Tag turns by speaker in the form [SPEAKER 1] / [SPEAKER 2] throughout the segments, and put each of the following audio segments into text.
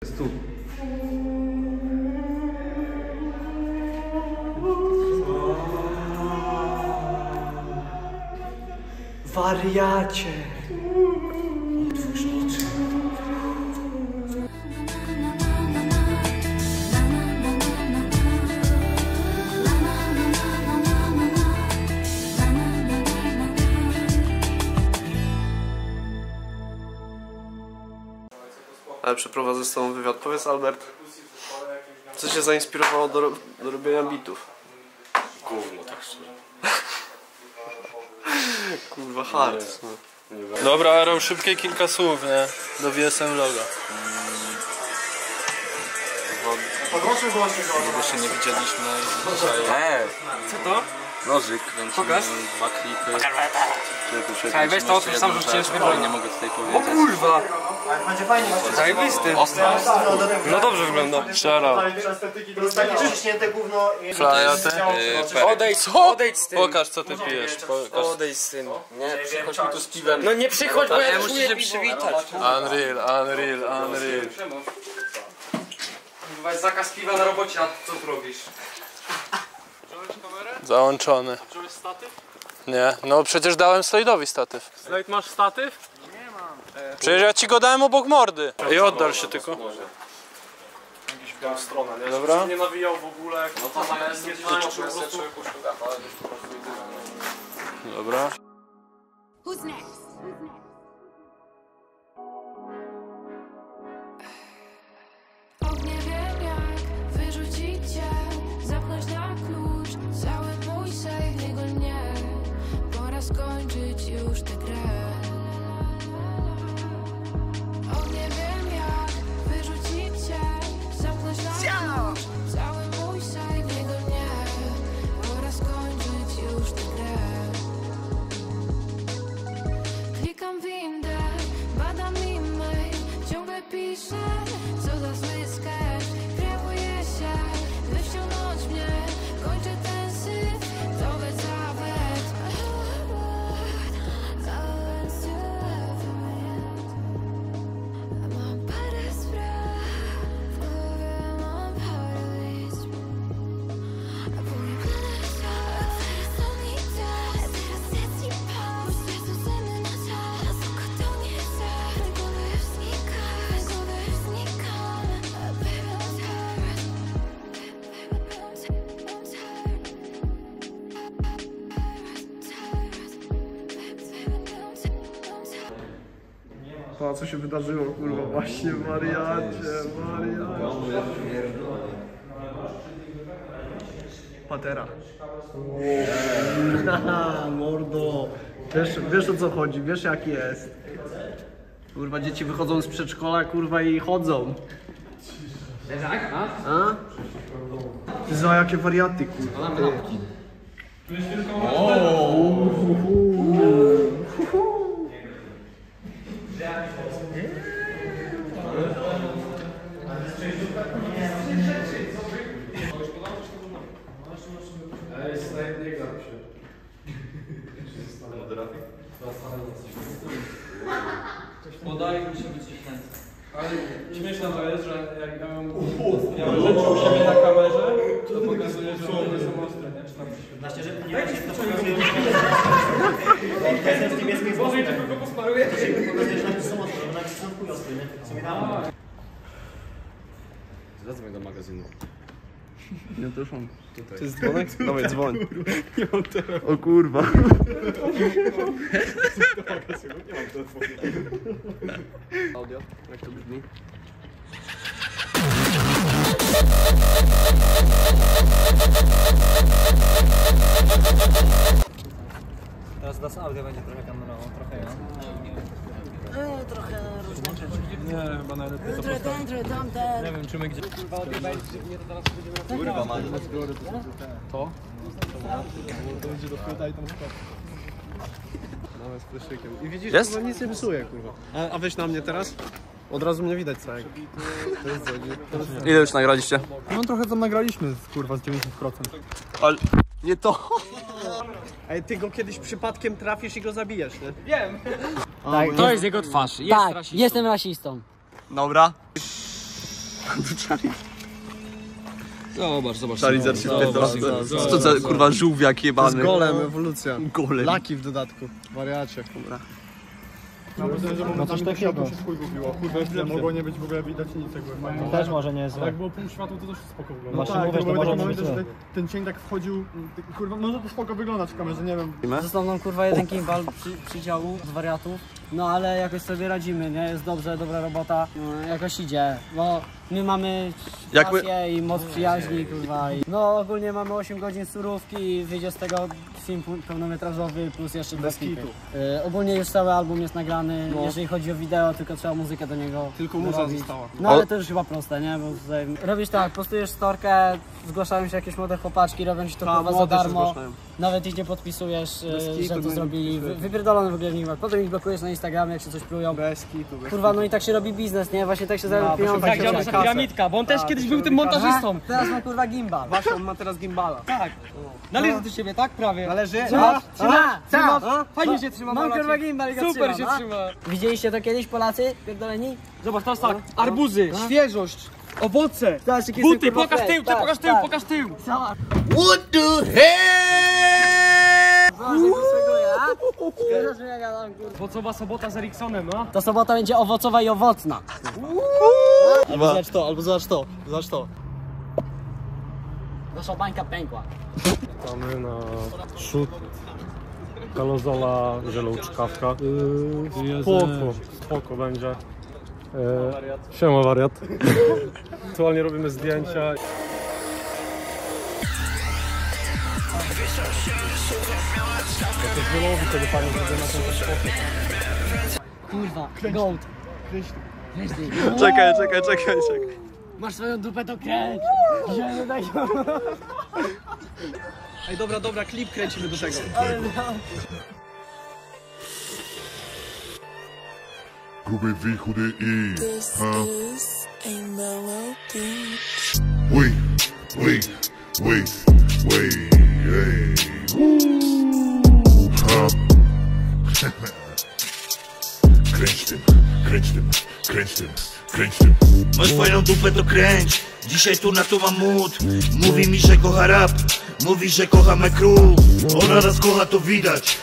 [SPEAKER 1] Tu. Wariacie. Otwórz oczy. Ale przeprowadzę z tobą wywiad. Powiedz, Albert, co cię zainspirowało do robienia bitów?
[SPEAKER 2] Gówno, tak szczerze.
[SPEAKER 1] Kurwa, hard.
[SPEAKER 3] Dobra, Aaron, szybkie kilka słów, nie? Do VSM loga.
[SPEAKER 2] Jeszcze nie widzieliśmy dzisiaj.
[SPEAKER 4] Co to?
[SPEAKER 2] Nożyk, kręcimy
[SPEAKER 4] Pokaż.
[SPEAKER 2] 2 klipy.
[SPEAKER 4] Czekaj, weź to, otwórz sam, rzuciłem sobie
[SPEAKER 2] nie mogę tutaj
[SPEAKER 4] O
[SPEAKER 2] powiedzieć.
[SPEAKER 4] kurwa! Zajebisty.
[SPEAKER 3] No dobrze wygląda. Szara.
[SPEAKER 1] Przyciśnięte gówno i...
[SPEAKER 3] Flajaty.
[SPEAKER 4] Odejdź z tym.
[SPEAKER 3] Pokaż, co ty pijesz.
[SPEAKER 4] Odejdź z tym.
[SPEAKER 2] Nie, przychodź mi tu z piwem.
[SPEAKER 4] No nie przychodź, bo ja muszę się przywitać.
[SPEAKER 3] Unreal.
[SPEAKER 4] Kurwa, jest zakaz piwa na robocie, a co tu robisz?
[SPEAKER 3] Załączony.
[SPEAKER 5] Wziąłeś statyw?
[SPEAKER 3] Nie, no przecież dałem Slade'owi statyw.
[SPEAKER 5] Slade, masz statyw?
[SPEAKER 3] Przecież ja ci go dałem obok mordy. I oddal się tylko.
[SPEAKER 5] Jakąś białą stronę, nie?
[SPEAKER 3] Dobra.
[SPEAKER 5] Żebyś nie nawijał w ogóle.
[SPEAKER 2] No to zamiast
[SPEAKER 5] nie znają po prostu.
[SPEAKER 3] Dobra.
[SPEAKER 6] Who's next? Nie wiem jak wyrzucić cię, zapchnąć na klucz cały mój sejf, niego nie. Pora skończyć już tę grę. Nie wiem jak wyrzucić cię, zapchnąć na klucz cały mój sejf, niego nie. Pora skończyć już tę grę. Klikam windę, badam e-mail, ciągle piszę, co za zły sketch. Kreuję się, by wciągnąć mnie, kończę ten syf, to wet za wet. Mam parę spraw, w głowie mam parę list. A później planety są mi czas, teraz jest i pomóż, sercu zemy na czas. To nie żart, z głowy już znikam, z głowy już znikam. Baby, I'm tired,
[SPEAKER 1] Pa, co się wydarzyło, kurwa, właśnie, wariacie. Patera. Mordo. Wiesz o co chodzi, wiesz jak jest. Kurwa, dzieci wychodzą z przedszkola, kurwa, i chodzą.
[SPEAKER 4] Tak,
[SPEAKER 1] A? Ty za jakie wariaty, kurwa.
[SPEAKER 4] Podaję, muszę być śmieszne.
[SPEAKER 5] Ale śmieszne to jest, że jak ja mam rzeczy u siebie na kamerze, to pokazuje, że one nie są ostre, nie? Czy tam
[SPEAKER 7] Na szczerze, ponieważ to pokazuje, że w tym jest mi
[SPEAKER 5] Boże, tylko go posmaruję.
[SPEAKER 7] pokazuje, że są ostre, bo nawet są chuj ostre, nie? Co mi dało?
[SPEAKER 2] Zadzwoń do magazynu.
[SPEAKER 1] Nie, to już on. To jest dzwonek? Dawaj, dzwoń. O kurwa. Audio, jak to brzmi?
[SPEAKER 7] Teraz das audio będzie trochę kamerowo, trochę ja. Trochę różne rzeczy.
[SPEAKER 5] Nie, chyba najlepiej to postawić. Nie wiem, czy my gdzie...
[SPEAKER 2] Kurwa, man.
[SPEAKER 5] To? To będzie do chwyta i tam skok.
[SPEAKER 1] Nawet z fleszykiem. I widzisz, jest? Kurwa, nic nie psuje, kurwa. A weź na mnie teraz. Od razu mnie widać całego. To jest
[SPEAKER 3] Ile już nagraliście?
[SPEAKER 5] No trochę tam nagraliśmy, kurwa, z 90%.
[SPEAKER 3] Ale nie to.
[SPEAKER 1] Ej, ty go kiedyś przypadkiem trafisz i go zabijesz, nie?
[SPEAKER 4] Tak, to jest jego twarz. Jest rasistą.
[SPEAKER 7] Jestem rasistą.
[SPEAKER 3] Dobra.
[SPEAKER 2] Zobacz.
[SPEAKER 8] Charlie Co za kurwa żółwiak jebany.
[SPEAKER 1] Golem, ewolucja.
[SPEAKER 8] Golem.
[SPEAKER 1] Laki w dodatku. Wariacie.
[SPEAKER 7] No coś takiego.
[SPEAKER 5] Mogło nie być w ogóle widać nic jakby.
[SPEAKER 7] Też może nie jest złe.
[SPEAKER 5] Jak było pół światła, to też spoko wygląda.
[SPEAKER 7] Właśnie mówię, że to może nie być złe.
[SPEAKER 5] Ten cień tak wchodził, kurwa, może to spoko wyglądać w kamerze, nie wiem.
[SPEAKER 9] Został nam kurwa jeden gimbal przydziału z wariatów. No ale jakoś sobie radzimy, nie? Jest dobrze, dobra robota. No, jakoś idzie. No my mamy pasję i moc przyjaźni, kurwa. No ogólnie mamy 8 godzin surówki i wyjdzie z tego film pełnometrażowy plus jeszcze bez kitu. Ogólnie już cały album jest nagrany, jeżeli chodzi o wideo, tylko trzeba muzykę do niego
[SPEAKER 1] Tylko muza została.
[SPEAKER 9] No ale to już chyba proste, nie? Bo tutaj robisz tak, postujesz storkę, zgłaszają się jakieś młode chłopaczki, robią ci to kurwa za darmo. Nawet ich nie podpisujesz, że to zrobili. Wypierdolone w ogóle w nich. Potem ich blokujesz na Instagramie, jak się coś plują.
[SPEAKER 1] Bez kitu.
[SPEAKER 9] Kurwa, no i tak się robi biznes, nie? Właśnie tak się zarabia pieniądze.
[SPEAKER 4] Tak, działa nasza piramidka, bo on też kiedyś był tym montażystą.
[SPEAKER 9] Teraz mam kurwa gimbal.
[SPEAKER 1] Właśnie on ma teraz gimbala.
[SPEAKER 4] Tak. Należy do siebie, tak? Prawie.
[SPEAKER 1] Należy?
[SPEAKER 9] Trzyma.
[SPEAKER 4] Fajnie się trzyma.
[SPEAKER 9] Mam kurwa gimbal i go
[SPEAKER 4] Super
[SPEAKER 9] trzymam,
[SPEAKER 4] się trzyma.
[SPEAKER 9] Widzieliście to kiedyś, Polacy? Pierdoleni?
[SPEAKER 4] Zobacz, teraz tak. Arbuzy, świeżość, owoce,
[SPEAKER 9] Zobaczcie, jakie
[SPEAKER 4] buty,
[SPEAKER 9] kurwa
[SPEAKER 4] pokaż
[SPEAKER 9] fake.
[SPEAKER 4] tył,
[SPEAKER 9] Tak,
[SPEAKER 4] pokaż tył,
[SPEAKER 9] tak.
[SPEAKER 4] pokaż tył.
[SPEAKER 8] What the hell?
[SPEAKER 9] Zobacz, jak usługuje, a? Wierzysz, że ja gadam, kurwa.
[SPEAKER 4] Owocowa sobota z Eriksonem, no.
[SPEAKER 9] Ta sobota będzie owocowa i owocna.
[SPEAKER 7] Albo zobacz to, albo zobacz to. Zobacz to.
[SPEAKER 9] Nasza bańka pękła.
[SPEAKER 5] Czekamy na szut kalozola, żelouczkawka. Spoko będzie. Siema wariat. Aktualnie robimy zdjęcia. To jest wylowi, tego fajnie zrobię na ten sposób.
[SPEAKER 9] Kurwa, gold.
[SPEAKER 8] Czekaj.
[SPEAKER 9] Masz swoją dupę, to kręć. Nie daj się.
[SPEAKER 1] Ej, dobra, klip kręcimy do tego.
[SPEAKER 10] Gruby V, chudy I. Wait, hey. Kręć tym.
[SPEAKER 11] Masz fajną dupę, to kręć. Dzisiaj tu na to mam mód. Mówi mi, że kocha rap. Mówi, że kocha me crew. Ona nas kocha, to widać.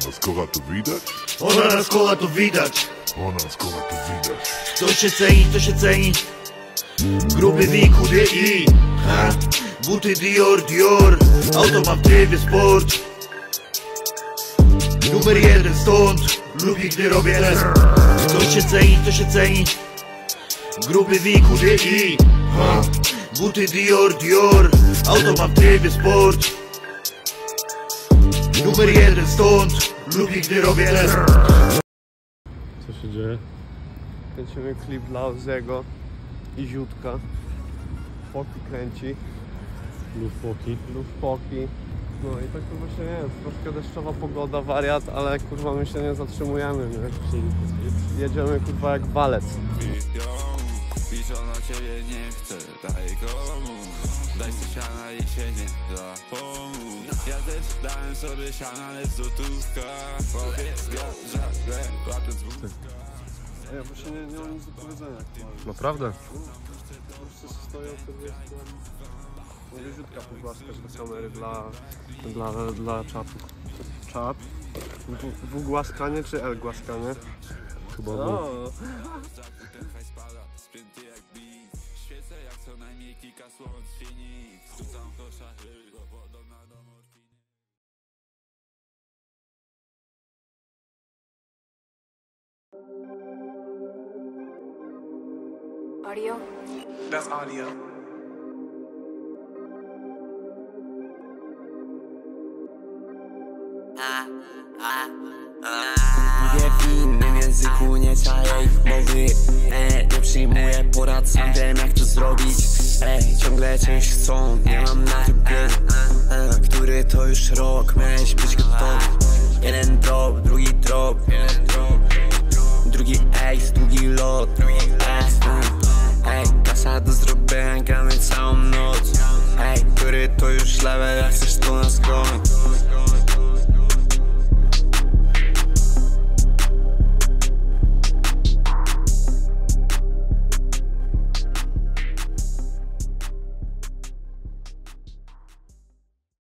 [SPEAKER 11] To się ceni. Gruby wik, chudy I. Buty Dior. Auto mam w trybie sport. Numer 1 stąd. Lubi, gdy robię rap. To się ceni. Gruby wik, chudy I. Buty Dior. Auto mam w trybie sport. Numer 1 stąd. Lubi, gdy robię rap.
[SPEAKER 5] Co się dzieje?
[SPEAKER 1] Kręcimy klip dla Oziego i Ziutka. Poki kręci. Lufpoki. No i tak to właśnie jest. Troszkę deszczowa pogoda, wariat, ale kurwa my się nie zatrzymujemy, nie? Jedziemy kurwa jak walec.
[SPEAKER 12] Piszą na ciebie nie chcę, daj komu. Daj sobie siana i się nie zapomnij. Ja też dałem sobie siana, ale złotówka. Powiedz że łapiąc wódkę.
[SPEAKER 1] Ja właśnie nie mam nic do powiedzenia.
[SPEAKER 5] Naprawdę?
[SPEAKER 1] Po prostu stoję sobie. Mogę Ziutka pogłaskać do kamery dla czatu. Czat? W głaskanie czy L głaskanie?
[SPEAKER 5] Chyba
[SPEAKER 12] Świecę jak co najmniej kilka słów z świni. Wrzucam kosza, tylko podobna do morfiny.
[SPEAKER 6] Audio?
[SPEAKER 13] That's audio.
[SPEAKER 14] Mówię w innym języku, nie czaję ich mowy. Nie przyjmuję porad, sam wiem jak to zrobić. Ciągle część chcą, nie mam na to głowy. Który to już rok, miałeś być gotowy. Jeden drop, drugi drop. Drugi ace, długi lot. Kasa do zrobienia, gramy całą noc. Który to już level, jak chcesz to nas gonić.